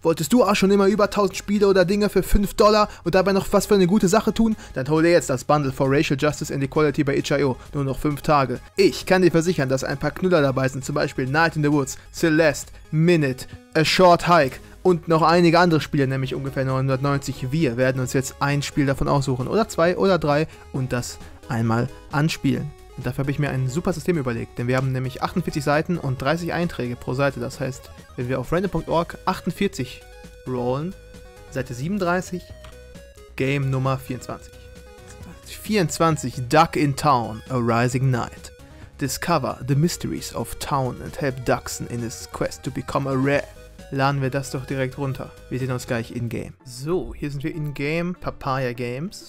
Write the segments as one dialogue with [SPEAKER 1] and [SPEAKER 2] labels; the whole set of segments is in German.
[SPEAKER 1] Wolltest du auch schon immer über 1000 Spiele oder Dinge für $5 und dabei noch was für eine gute Sache tun? Dann hol dir jetzt das Bundle for Racial Justice and Equality bei itch.io. Nur noch 5 Tage. Ich kann dir versichern, dass ein paar Knüller dabei sind, zum Beispiel Night in the Woods, Celeste, Minute, A Short Hike und noch einige andere Spiele, nämlich ungefähr 990. Wir werden uns jetzt ein Spiel davon aussuchen oder 2 oder 3 und das einmal anspielen. Und dafür habe ich mir ein super System überlegt, denn wir haben nämlich 48 Seiten und 30 Einträge pro Seite. Das heißt, wenn wir auf random.org 48 rollen, Seite 37, Game Nummer 24. 24, Duck in Town, A Rising Night. Discover the mysteries of town and help Duckson in his quest to become a rare. Laden wir das doch direkt runter. Wir sehen uns gleich in-game. So, hier sind wir in-game, Papaya Games.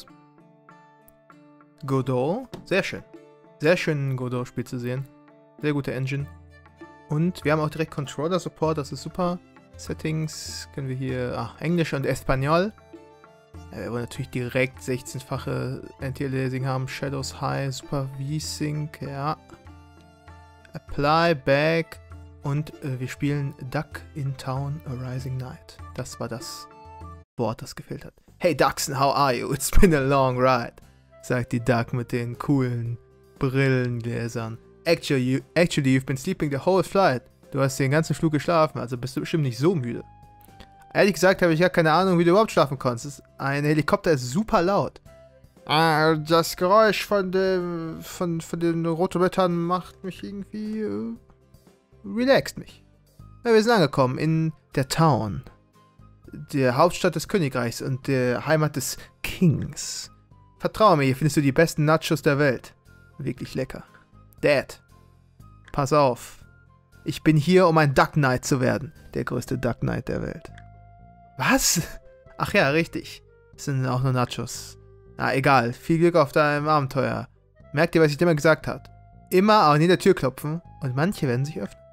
[SPEAKER 1] Godot, sehr schön. Sehr schön, ein Godot-Spiel zu sehen. Sehr gute Engine. Und wir haben auch direkt Controller-Support, das ist super. Settings können wir hier, Englisch und Espanol. Ja, wir wollen natürlich direkt 16-fache Anti-Aliasing haben. Shadows High, Super V-Sync, ja. Apply, Back. Und wir spielen Duck in Town, A Rising Night. Das war das Wort, das gefehlt hat. Hey Duckson, how are you? It's been a long ride. Sagt die Duck mit den coolen Brillengläsern. Actually, you've been sleeping the whole flight. Du hast den ganzen Flug geschlafen, also bist du bestimmt nicht so müde. Ehrlich gesagt habe ich ja keine Ahnung, wie du überhaupt schlafen konntest. Ein Helikopter ist super laut. Das Geräusch von den Rotomettern macht mich irgendwie... relaxt mich. Ja, wir sind angekommen in der Town. Der Hauptstadt des Königreichs und der Heimat des Kings. Vertraue mir, hier findest du die besten Nachos der Welt. Wirklich lecker. Dad, pass auf. Ich bin hier, um ein Duck Knight zu werden. Der größte Duck Knight der Welt. Was? Ach ja, richtig. Das sind auch nur Nachos. Na, egal. Viel Glück auf deinem Abenteuer. Merkt ihr, was ich dir immer gesagt habe? Immer an jeder Tür klopfen und manche werden sich öffnen.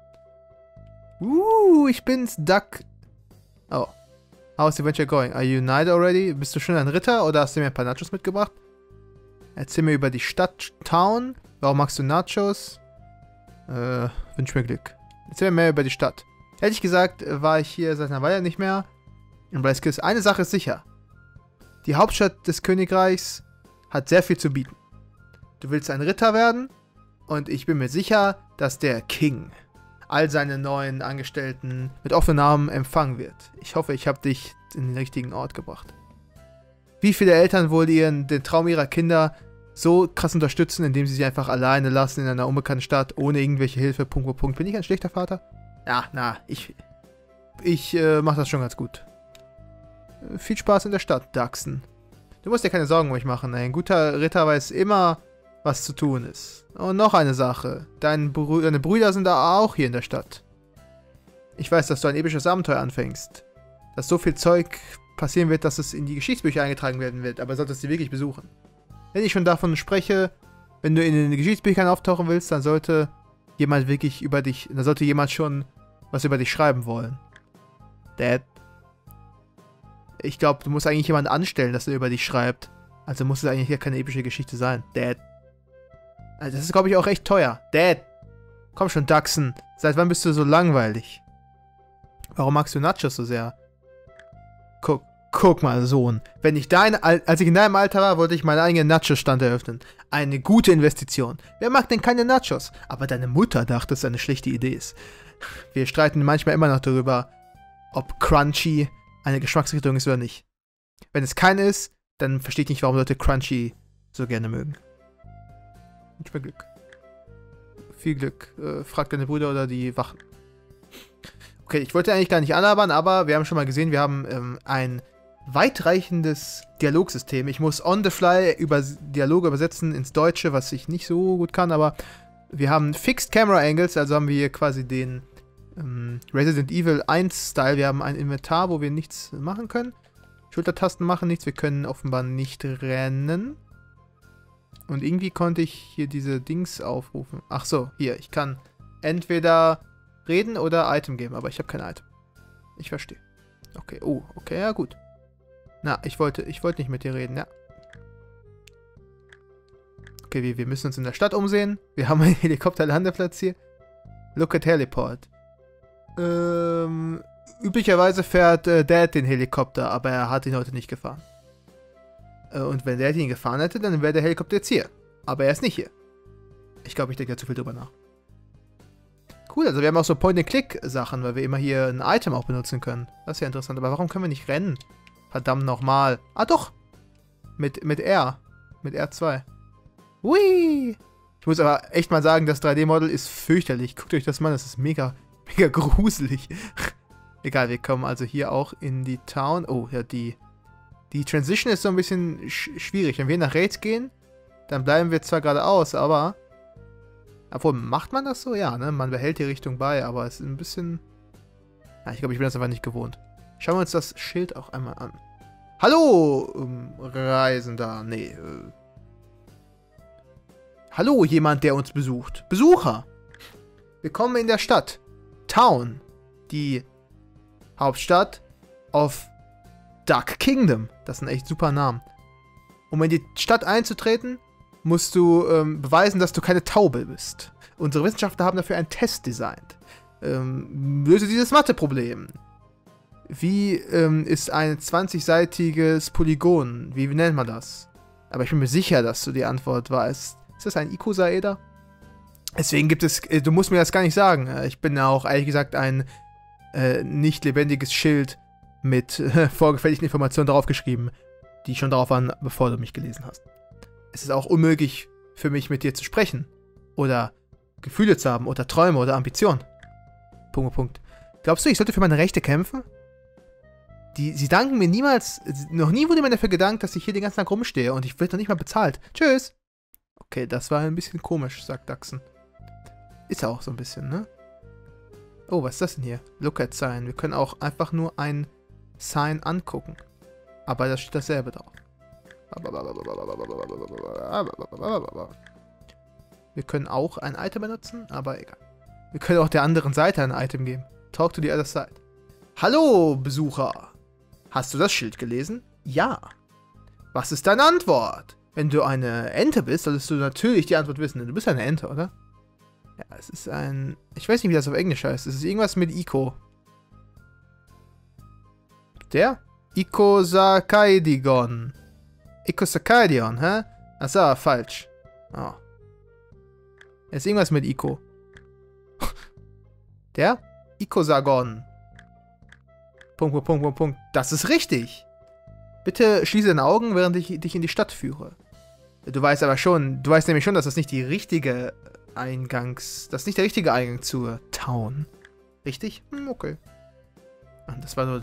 [SPEAKER 1] Ich bin's, Duck. Oh. How's the adventure going? Are you knight already? Bist du schon ein Ritter oder hast du mir ein paar Nachos mitgebracht? Erzähl mir über die Stadt, Town. Warum magst du Nachos? Wünsch mir Glück. Erzähl mir mehr über die Stadt. Ehrlich gesagt war ich hier seit einer Weile nicht mehr. Und bei Skills, eine Sache ist sicher. Die Hauptstadt des Königreichs hat sehr viel zu bieten. Du willst ein Ritter werden und ich bin mir sicher, dass der King all seine neuen Angestellten mit offenen Armen empfangen wird. Ich hoffe, ich habe dich in den richtigen Ort gebracht. Wie viele Eltern wohl den Traum ihrer Kinder so krass unterstützen, indem sie einfach alleine lassen in einer unbekannten Stadt, ohne irgendwelche Hilfe, ... Bin ich ein schlechter Vater? Ja, ich mach das schon ganz gut. Viel Spaß in der Stadt, Duckson. Du musst dir keine Sorgen um mich machen. Ein guter Ritter weiß immer, was zu tun ist. Und noch eine Sache. Deine Brüder sind da auch hier in der Stadt. Ich weiß, dass du ein episches Abenteuer anfängst. Dass so viel Zeug passieren wird, dass es in die Geschichtsbücher eingetragen werden wird, aber solltest du wirklich besuchen. Wenn ich schon davon spreche, wenn du in den Geschichtsbüchern auftauchen willst, dann sollte jemand schon was über dich schreiben wollen. Dad. Ich glaube, du musst eigentlich jemanden anstellen, dass er über dich schreibt. Also muss es eigentlich ja keine epische Geschichte sein. Dad. Also das ist, glaube ich, auch echt teuer. Dad. Komm schon, Duckson. Seit wann bist du so langweilig? Warum magst du Nachos so sehr? Guck mal, Sohn. Als ich in deinem Alter war, wollte ich meinen eigenen Nacho-Stand eröffnen. Eine gute Investition. Wer mag denn keine Nachos? Aber deine Mutter dachte, dass es eine schlechte Idee ist. Wir streiten manchmal immer noch darüber, ob Crunchy eine Geschmacksrichtung ist oder nicht. Wenn es keine ist, dann verstehe ich nicht, warum Leute Crunchy so gerne mögen. Wünsch mir Glück. Viel Glück. Frag deine Brüder oder die Wachen. Okay, ich wollte eigentlich gar nicht anlabern, aber wir haben schon mal gesehen, wir haben ein weitreichendes Dialogsystem. Ich muss on the fly Dialoge übersetzen ins Deutsche, was ich nicht so gut kann, aber wir haben Fixed Camera Angles, also haben wir hier quasi den Resident Evil 1 Style. Wir haben ein Inventar, wo wir nichts machen können. Schultertasten machen nichts, wir können offenbar nicht rennen. Und irgendwie konnte ich hier diese Dings aufrufen. Ach so, hier, ich kann entweder reden oder Item geben, aber ich habe kein Item. Ich verstehe. Okay, okay, ja gut. Na, ich wollte nicht mit dir reden, ja. Okay, wir müssen uns in der Stadt umsehen. Wir haben einen Helikopterlandeplatz hier. Look at Heliport. Üblicherweise fährt Dad den Helikopter, aber er hat ihn heute nicht gefahren. Und wenn Dad ihn gefahren hätte, dann wäre der Helikopter jetzt hier. Aber er ist nicht hier. Ich glaube, ich denke da zu viel drüber nach. Cool, also wir haben auch so Point-and-Click-Sachen, weil wir immer hier ein Item auch benutzen können. Das ist ja interessant. Aber warum können wir nicht rennen? Verdammt nochmal. Ah, doch! Mit R. Mit R2. Hui! Ich muss aber echt mal sagen, das 3D-Model ist fürchterlich. Guckt euch das mal an, das ist mega, mega gruselig. Egal, wir kommen also hier auch in die Town. Oh, ja, die Transition ist so ein bisschen schwierig. Wenn wir nach rechts gehen, dann bleiben wir zwar geradeaus, aber... Obwohl, macht man das so? Ja, ne? Man behält die Richtung bei, aber es ist ein bisschen... Ja, ich glaube, ich bin das einfach nicht gewohnt. Schauen wir uns das Schild auch einmal an. Hallo, Reisender. Nee, Hallo, jemand, der uns besucht. Besucher! Willkommen in der Stadt. Town. Die Hauptstadt of Duck Kingdom. Das sind echt super Namen. Um in die Stadt einzutreten, musst du beweisen, dass du keine Taube bist. Unsere Wissenschaftler haben dafür einen Test designt. Löse dieses Matheproblem. Wie ist ein 20-seitiges Polygon? Wie nennt man das? Aber ich bin mir sicher, dass du die Antwort weißt. Ist das ein Icosaeder? Deswegen gibt es... du musst mir das gar nicht sagen. Ich bin ja auch, ehrlich gesagt, ein nicht lebendiges Schild mit vorgefertigten Informationen draufgeschrieben, die schon drauf waren, bevor du mich gelesen hast. Es ist auch unmöglich für mich, mit dir zu sprechen. Oder Gefühle zu haben. Oder Träume oder Ambitionen. Punkt. Glaubst du, ich sollte für meine Rechte kämpfen? Sie danken mir niemals... Noch nie wurde mir dafür gedankt, dass ich hier den ganzen Tag rumstehe. Und ich werde noch nicht mal bezahlt. Tschüss. Okay, das war ein bisschen komisch, sagt Daxon. Ist er auch so ein bisschen, ne? Oh, was ist das denn hier? Look at Sign. Wir können auch einfach nur ein Sign angucken. Aber da steht dasselbe drauf. Wir können auch ein Item benutzen, aber egal. Wir können auch der anderen Seite ein Item geben. Talk to the other side. Hallo, Besucher. Hast du das Schild gelesen? Ja. Was ist deine Antwort? Wenn du eine Ente bist, solltest du natürlich die Antwort wissen. Du bist eine Ente, oder? Ja, es ist ein... Ich weiß nicht, wie das auf Englisch heißt. Es ist irgendwas mit Ico. Der? Icosacaidion. Icosacaidion, hä? Achso, falsch. Oh. Es ist irgendwas mit Ico. Der? Icosagon. Punkt. Das ist richtig. Bitte schließe deine Augen, während ich dich in die Stadt führe. Du weißt nämlich schon, dass das nicht die richtige das ist nicht der richtige Eingang zur Town. Richtig? Okay. Das war nur ein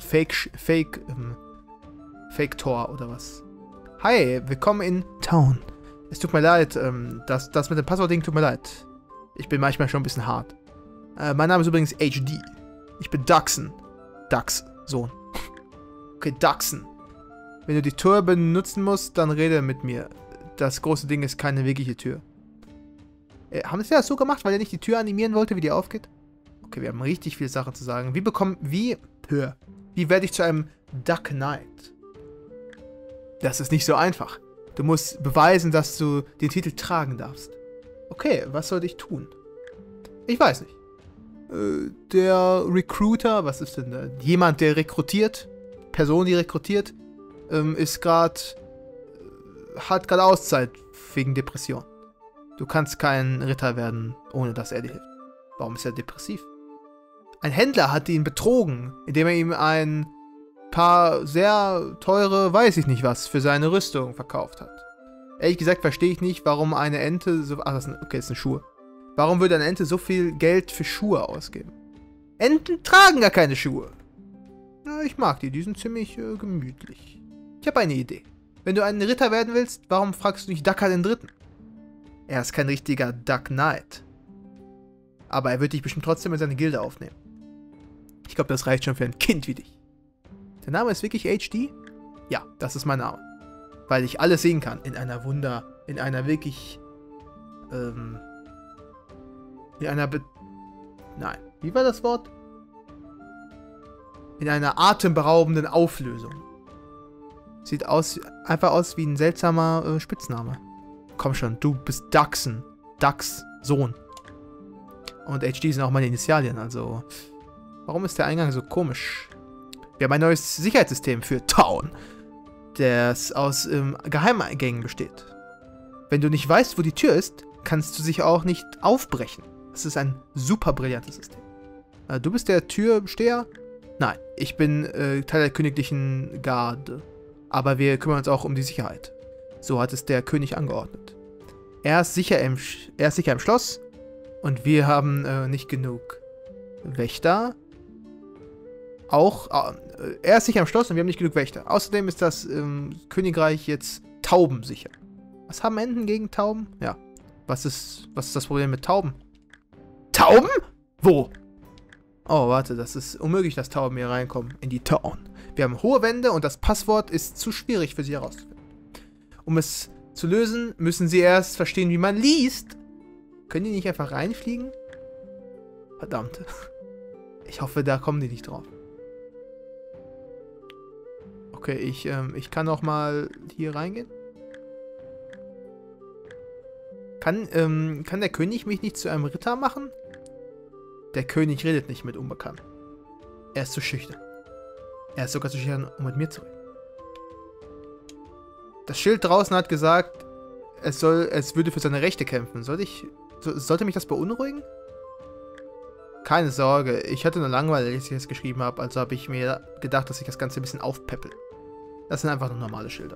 [SPEAKER 1] Fake-Tor oder was? Hi, willkommen in Town. Es tut mir leid, das mit dem Passwort-Ding tut mir leid. Ich bin manchmal schon ein bisschen hart. Mein Name ist übrigens HD. Ich bin Daxon. Dax, Sohn. Okay, Daxon. Wenn du die Tür benutzen musst, dann rede mit mir. Das große Ding ist keine wirkliche Tür. Haben sie das so gemacht, weil er nicht die Tür animieren wollte, wie die aufgeht? Okay, wir haben richtig viele Sachen zu sagen. Wie werde ich zu einem Duck Knight? Das ist nicht so einfach. Du musst beweisen, dass du den Titel tragen darfst. Okay, was soll ich tun? Ich weiß nicht. Der Recruiter, was ist denn da? Jemand, der rekrutiert, Person, die rekrutiert, hat gerade Auszeit wegen Depression. Du kannst kein Ritter werden, ohne dass er dir hilft. Warum ist er depressiv? Ein Händler hat ihn betrogen, indem er ihm ein paar sehr teure, weiß ich nicht was, für seine Rüstung verkauft hat. Ehrlich gesagt verstehe ich nicht, warum eine Ente so... Ach, das sind Schuhe. Warum würde eine Ente so viel Geld für Schuhe ausgeben? Enten tragen gar keine Schuhe. Na, ich mag die sind ziemlich gemütlich. Ich habe eine Idee. Wenn du ein Ritter werden willst, warum fragst du nicht Dakar den Dritten? Er ist kein richtiger Duck Knight. Aber er wird dich bestimmt trotzdem in seine Gilde aufnehmen. Ich glaube, das reicht schon für ein Kind wie dich. Der Name ist wirklich HD? Ja, das ist mein Name. Weil ich alles sehen kann. In einer wirklich... Nein. Wie war das Wort? In einer atemberaubenden Auflösung. Sieht einfach aus wie ein seltsamer Spitzname. Komm schon, du bist Daxon. Dax Sohn. Und HD sind auch meine Initialien, also... Warum ist der Eingang so komisch? Wir haben ein neues Sicherheitssystem für Town, das aus Geheimeingängen besteht. Wenn du nicht weißt, wo die Tür ist, kannst du sich auch nicht aufbrechen. Das ist ein super brillantes System. Du bist der Türsteher? Nein, ich bin Teil der königlichen Garde. Aber wir kümmern uns auch um die Sicherheit. So hat es der König angeordnet. Er ist sicher im Schloss und wir haben nicht genug Wächter. Er ist sicher im Schloss und wir haben nicht genug Wächter. Außerdem ist das Königreich jetzt taubensicher. Was haben Enten gegen Tauben? Ja. Was ist das Problem mit Tauben? Tauben? Wo? Oh, warte, das ist unmöglich, dass Tauben hier reinkommen in die Town. Wir haben hohe Wände und das Passwort ist zu schwierig für sie herauszufinden. Um es zu lösen, müssen sie erst verstehen, wie man liest. Können die nicht einfach reinfliegen? Verdammt. Ich hoffe, da kommen die nicht drauf. Okay, ich kann auch mal hier reingehen. Kann der König mich nicht zu einem Ritter machen? Der König redet nicht mit Unbekannten. Er ist zu schüchtern. Er ist sogar zu schüchtern, um mit mir zu reden. Das Schild draußen hat gesagt, es würde für seine Rechte kämpfen. Sollte mich das beunruhigen? Keine Sorge, ich hatte nur Langeweile, als ich das geschrieben habe, also habe ich mir gedacht, dass ich das Ganze ein bisschen aufpeppel. Das sind einfach nur normale Schilder.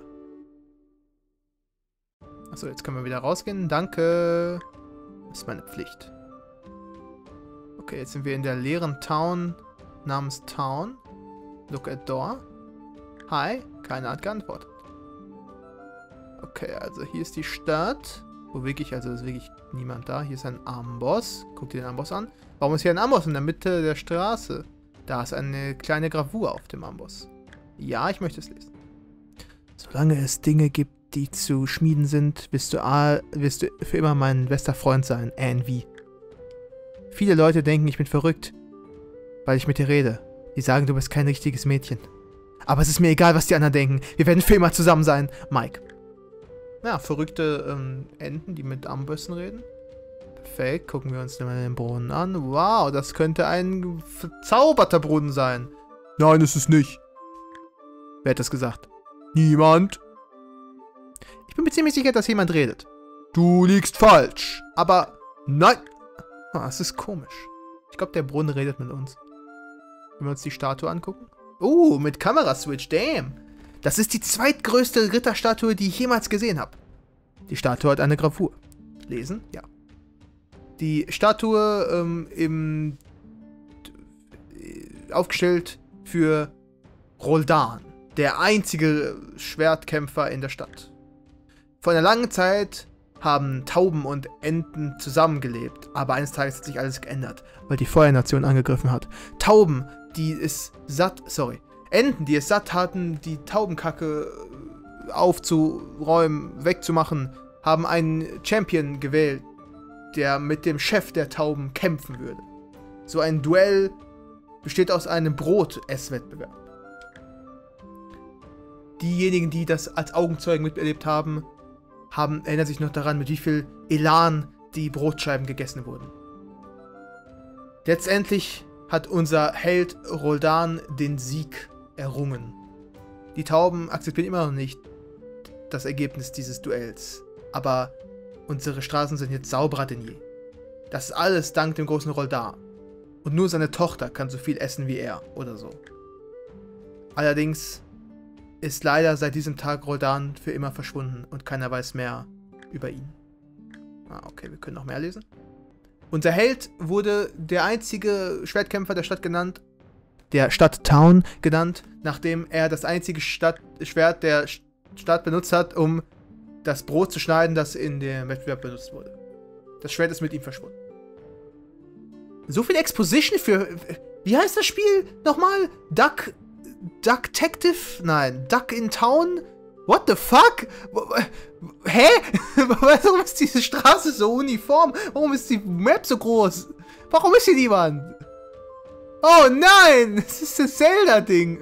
[SPEAKER 1] Achso, jetzt können wir wieder rausgehen. Danke. Das ist meine Pflicht. Okay, jetzt sind wir in der leeren Town namens Town. Look at door. Hi. Keiner hat geantwortet. Okay, also hier ist die Stadt. Wo wirklich, also ist wirklich niemand da. Hier ist ein Amboss. Guck dir den Amboss an. Warum ist hier ein Amboss in der Mitte der Straße? Da ist eine kleine Gravur auf dem Amboss. Ja, ich möchte es lesen. Solange es Dinge gibt, die zu schmieden sind, wirst du für immer mein bester Freund sein, Anne. Viele Leute denken, ich bin verrückt, weil ich mit dir rede. Die sagen, du bist kein richtiges Mädchen. Aber es ist mir egal, was die anderen denken. Wir werden für immer zusammen sein, Mike. Ja, verrückte Enten, die mit Armbössen reden. Perfekt, gucken wir uns mal den Brunnen an. Wow, das könnte ein verzauberter Brunnen sein. Nein, ist es nicht. Wer hat das gesagt? Niemand. Ich bin mir ziemlich sicher, dass jemand redet. Du liegst falsch. Aber nein. Oh, das ist komisch. Ich glaube, der Brunnen redet mit uns. Wenn wir uns die Statue angucken. Mit Kameraswitch, damn. Das ist die zweitgrößte Ritterstatue, die ich jemals gesehen habe. Die Statue hat eine Gravur. Lesen? Ja. Die Statue aufgestellt für Roldan, der einzige Schwertkämpfer in der Stadt. Vor einer langen Zeit haben Tauben und Enten zusammengelebt, aber eines Tages hat sich alles geändert, weil die Feuernation angegriffen hat. Enten, die es satt hatten, die Taubenkacke aufzuräumen, wegzumachen, haben einen Champion gewählt, der mit dem Chef der Tauben kämpfen würde. So ein Duell besteht aus einem Brot-Esswettbewerb. Diejenigen, die das als Augenzeugen miterlebt haben, erinnern sich noch daran, mit wie viel Elan die Brotscheiben gegessen wurden. Letztendlich hat unser Held Roldan den Sieg errungen. Die Tauben akzeptieren immer noch nicht das Ergebnis dieses Duells, aber unsere Straßen sind jetzt sauberer denn je. Das ist alles dank dem großen Roldan. Und nur seine Tochter kann so viel essen wie er oder so. Allerdings ist leider seit diesem Tag Roldan für immer verschwunden und keiner weiß mehr über ihn. Okay, wir können noch mehr lesen. Unser Held wurde der einzige Schwertkämpfer der Stadt genannt, der Stadt Town genannt, nachdem er das einzige Schwert der Stadt benutzt hat, um das Brot zu schneiden, das in dem Wettbewerb benutzt wurde. Das Schwert ist mit ihm verschwunden. So viel Exposition für... Wie heißt das Spiel nochmal? Duck-Tective? Nein, Duck in Town? What the fuck? Hä? Warum ist diese Straße so uniform? Warum ist die Map so groß? Warum ist hier niemand? Oh nein! Das ist das Zelda-Ding.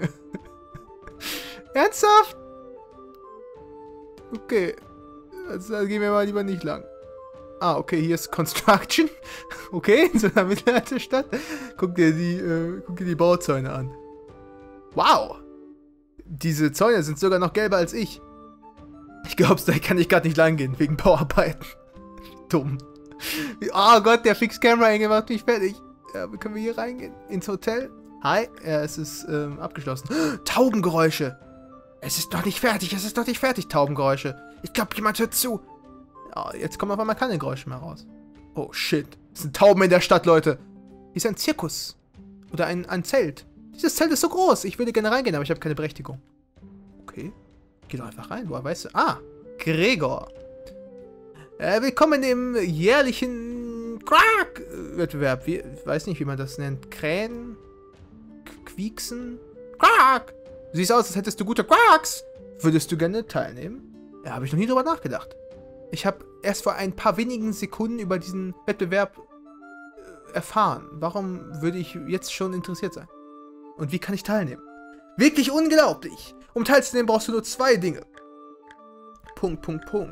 [SPEAKER 1] Ernsthaft? Okay. Also, da gehen wir mal lieber nicht lang. Ah, okay, hier ist Construction. Okay, in so einer Mittelalterstadt. Guck dir die Bauzäune an. Wow! Diese Zäune sind sogar noch gelber als ich. Ich glaub's, da kann ich gerade nicht lang gehen, wegen Bauarbeiten. Dumm. Oh Gott, der Fix-Camera-Engel macht mich fertig. Ja, wie können wir hier reingehen? Ins Hotel? Hi, ja, es ist abgeschlossen. Taubengeräusche! Es ist noch nicht fertig, Taubengeräusche. Ich glaube, jemand hört zu. Oh, jetzt kommen auf einmal keine Geräusche mehr raus. Oh shit, es sind Tauben in der Stadt, Leute. Hier ist ein Zirkus. Oder ein Zelt. Dieses Zelt ist so groß. Ich würde gerne reingehen, aber ich habe keine Berechtigung. Okay. Geh doch einfach rein. Woher weißt du? Ah, Gregor. Willkommen im jährlichen Quack-Wettbewerb. Ich weiß nicht, wie man das nennt. Krähen? Quieksen? Quack! Du siehst aus, als hättest du gute Quacks. Würdest du gerne teilnehmen? Ja, habe ich noch nie drüber nachgedacht. Ich habe erst vor ein paar wenigen Sekunden über diesen Wettbewerb erfahren. Warum würde ich jetzt schon interessiert sein? Und wie kann ich teilnehmen? Wirklich unglaublich! Um teilzunehmen brauchst du nur 2 Dinge. Punkt.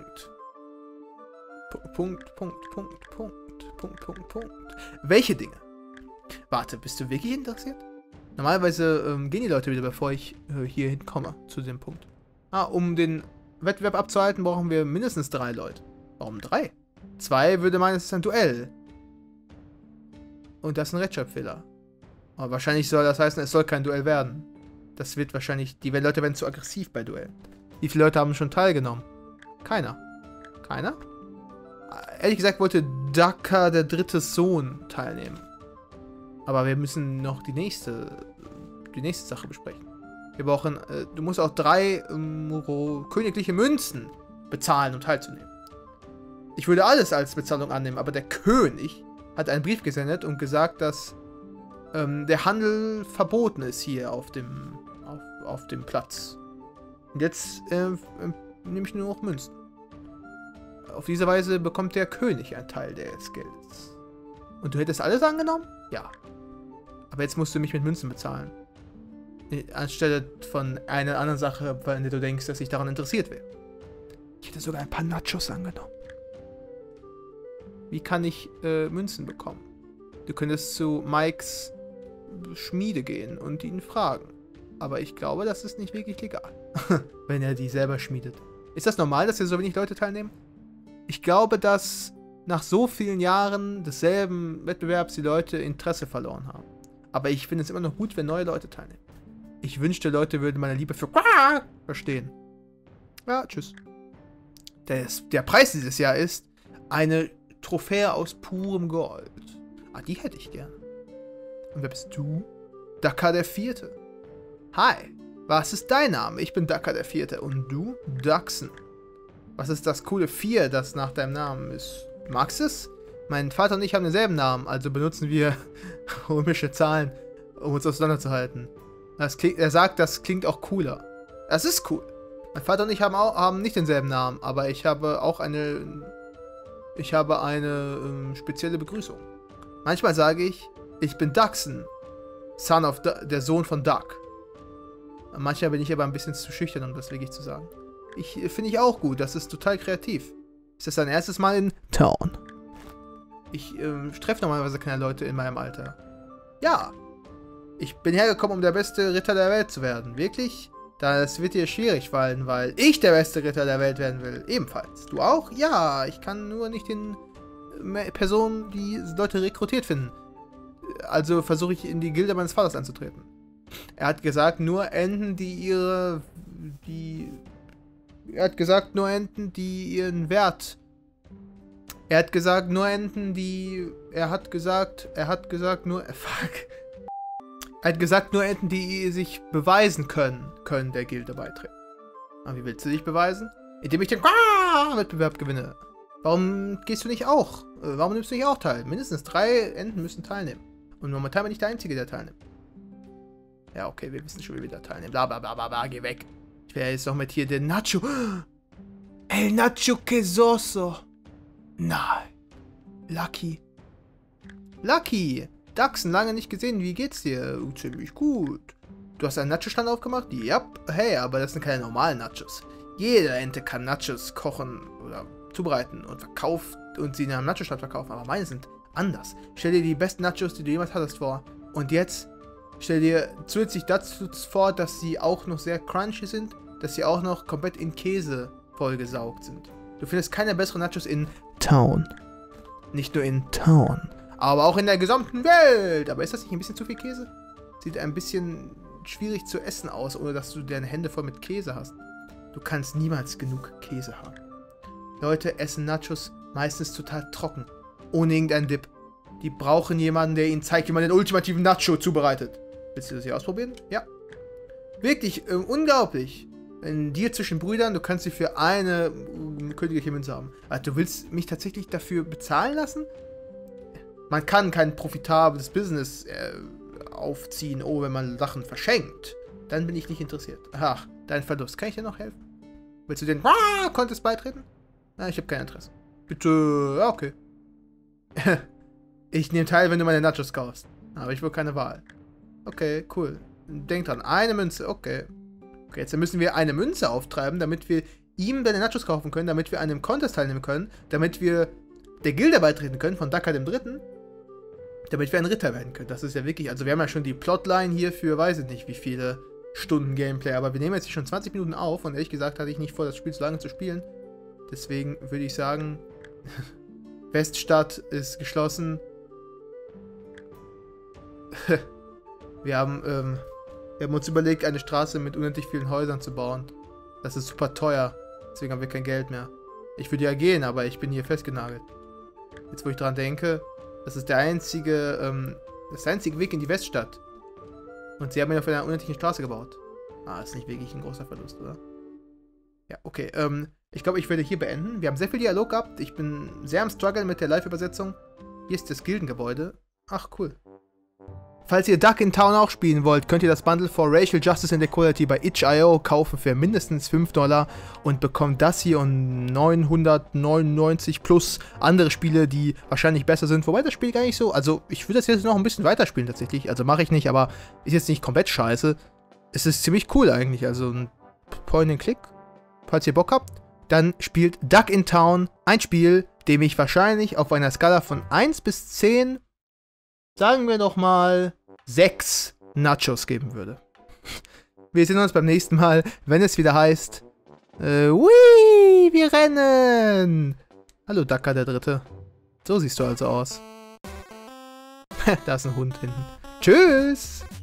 [SPEAKER 1] Welche Dinge? Warte, bist du wirklich interessiert? Normalerweise gehen die Leute wieder, bevor ich hier hinkomme, zu dem Punkt. Ah, um den Wettbewerb abzuhalten, brauchen wir mindestens 3 Leute. Warum 3? 2 würde meinen, es ist ein Duell. Und das ist ein Rechtschreibfehler. Aber wahrscheinlich soll das heißen, es soll kein Duell werden. Das wird wahrscheinlich, die Leute werden zu aggressiv bei Duellen. Wie viele Leute haben schon teilgenommen? Keiner. Keiner? Ehrlich gesagt wollte Daka, der 3. Sohn, teilnehmen. Aber wir müssen noch die nächste Sache besprechen. Wir brauchen, du musst auch 3 königliche Münzen bezahlen, um teilzunehmen. Ich würde alles als Bezahlung annehmen, aber der König hat einen Brief gesendet und gesagt, dass der Handel verboten ist hier auf dem Platz. Und jetzt nehme ich nur noch Münzen. Auf diese Weise bekommt der König einen Teil des Geldes. Und du hättest alles angenommen? Ja. Aber jetzt musst du mich mit Münzen bezahlen. Anstelle von einer anderen Sache, von der du denkst, dass ich daran interessiert wäre. Ich hätte sogar ein paar Nachos angenommen. Wie kann ich Münzen bekommen? Du könntest zu Mikes Schmiede gehen und ihn fragen. Aber ich glaube, das ist nicht wirklich legal. Wenn er die selber schmiedet. Ist das normal, dass hier so wenig Leute teilnehmen? Ich glaube, dass nach so vielen Jahren desselben Wettbewerbs die Leute Interesse verloren haben. Aber ich finde es immer noch gut, wenn neue Leute teilnehmen. Ich wünschte, Leute würden meine Liebe für Quack verstehen. Ja, tschüss. Der Preis dieses Jahr ist eine Trophäe aus purem Gold. Ah, die hätte ich gern. Und wer bist du? Daka der 4. Hi, was ist dein Name? Ich bin Daka der 4. Und du? Daxen. Was ist das coole 4, das nach deinem Namen ist? Magst du es? Mein Vater und ich haben denselben Namen, also benutzen wir römische Zahlen, um uns auseinanderzuhalten. Er sagt, das klingt auch cooler. Das ist cool. Mein Vater und ich haben nicht denselben Namen, aber ich habe auch eine spezielle Begrüßung. Manchmal sage ich bin Daxen, der Sohn von Duck. Manchmal bin ich aber ein bisschen zu schüchtern, um das wirklich zu sagen. Finde ich auch gut, das ist total kreativ. Ist das dein erstes Mal in Town? Ich treffe normalerweise keine Leute in meinem Alter. Ja. Ich bin hergekommen, um der beste Ritter der Welt zu werden. Wirklich? Das wird dir schwierig fallen, weil ich der beste Ritter der Welt werden will. Ebenfalls. Du auch? Ja. Ich kann nur nicht den Personen, die Leute rekrutiert finden. Also versuche ich in die Gilde meines Vaters einzutreten. Er hat gesagt, nur Enten, die ihren Wert. Er hat gesagt, nur Enten, die sich beweisen können der Gilde beitreten. Aber wie willst du dich beweisen? Indem ich den Wettbewerb gewinne. Warum gehst du nicht auch? Warum nimmst du nicht auch teil? Mindestens 3 Enten müssen teilnehmen. Und momentan bin ich der Einzige, der teilnimmt. Ja, okay, wir wissen schon, wie wir da teilnehmen. Blablabla, geh weg. Ich will ja jetzt noch mit hier den Nacho. El Nacho Quesoso. Nein. Lucky. Daxen, lange nicht gesehen. Wie geht's dir? Ziemlich gut. Du hast einen Nacho-Stand aufgemacht? Ja. Hey, aber das sind keine normalen Nachos. Jede Ente kann Nachos kochen oder zubereiten und verkauft und sie in einem Nacho-Stand verkaufen, aber meine sind anders. Stell dir die besten Nachos, die du jemals hattest, vor. Und jetzt stell dir zusätzlich dazu vor, dass sie auch noch sehr crunchy sind, dass sie auch noch komplett in Käse vollgesaugt sind. Du findest keine besseren Nachos in Town. Nicht nur in Town, aber auch in der gesamten Welt. Aber ist das nicht ein bisschen zu viel Käse? Sieht ein bisschen schwierig zu essen aus, ohne dass du deine Hände voll mit Käse hast. Du kannst niemals genug Käse haben. Leute essen Nachos meistens total trocken, ohne irgendeinen Dip. Die brauchen jemanden, der ihnen zeigt, wie man den ultimativen Nacho zubereitet. Willst du das hier ausprobieren? Ja. Wirklich unglaublich. Ein Deal zwischen Brüdern, du kannst sie für eine königliche Münze haben. Also, du willst mich tatsächlich dafür bezahlen lassen? Man kann kein profitables Business aufziehen, oh, wenn man Sachen verschenkt. Dann bin ich nicht interessiert. Ach, dein Verlust. Kann ich dir noch helfen? Willst du den Contest beitreten? Na, ich habe kein Interesse. Bitte, ja, okay. Ich nehme teil, wenn du meine Nachos kaufst. Aber ich will keine Wahl. Okay, cool. Denk dran, eine Münze, okay. Okay, jetzt müssen wir eine Münze auftreiben, damit wir ihm deine Nachos kaufen können, damit wir an einem Contest teilnehmen können, damit wir der Gilde beitreten können, von Daka dem Dritten, damit wir ein Ritter werden können. Das ist ja wirklich, also wir haben ja schon die Plotline hier für, weiß ich nicht, wie viele Stunden Gameplay, aber wir nehmen jetzt hier schon 20 Minuten auf und ehrlich gesagt hatte ich nicht vor, das Spiel so lange zu spielen. Deswegen würde ich sagen, Weststadt ist geschlossen. Wir haben uns überlegt, eine Straße mit unendlich vielen Häusern zu bauen. Das ist super teuer. Deswegen haben wir kein Geld mehr. Ich würde ja gehen, aber ich bin hier festgenagelt. Jetzt, wo ich dran denke, das ist der einzige Weg in die Weststadt. Und sie haben ihn auf einer unendlichen Straße gebaut. Ah, ist nicht wirklich ein großer Verlust, oder? Ja, okay. Ich glaube, ich werde hier beenden. Wir haben sehr viel Dialog gehabt. Ich bin sehr am Struggle mit der Live-Übersetzung. Hier ist das Gildengebäude. Ach, cool. Falls ihr Duck in Town auch spielen wollt, könnt ihr das Bundle for Racial Justice and Equality bei itch.io kaufen für mindestens $5 und bekommt das hier und 999 plus andere Spiele, die wahrscheinlich besser sind. Wobei das Spiel gar nicht so, also ich würde das jetzt noch ein bisschen weiterspielen tatsächlich, also mache ich nicht, aber ist jetzt nicht komplett scheiße. Es ist ziemlich cool eigentlich, also ein Point-and-Click, falls ihr Bock habt. Dann spielt Duck in Town, ein Spiel, dem ich wahrscheinlich auf einer Skala von 1 bis 10, sagen wir doch mal, 6 Nachos geben würde. Wir sehen uns beim nächsten Mal, wenn es wieder heißt, Wii, wir rennen! Hallo Daka der Dritte. So siehst du also aus. Da ist ein Hund hinten. Tschüss!